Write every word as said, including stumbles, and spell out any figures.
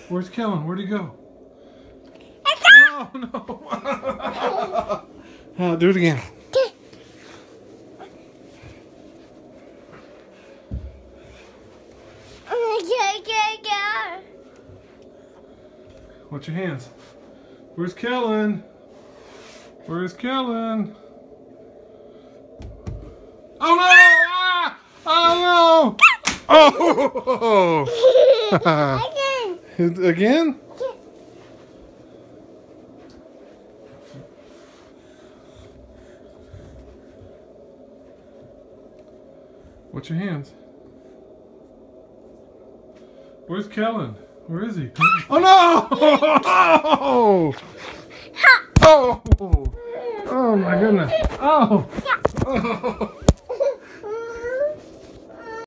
Where's Kellen? Where'd he go? Oh no! Oh, do it again. Watch your hands. Where's Kellen? Where's Kellen? Oh no! Ah! Oh no! Oh! Again? Again? Watch your hands. Where's Kellen? Where is he? Oh no! Oh! Oh! Oh my goodness! Oh! Oh!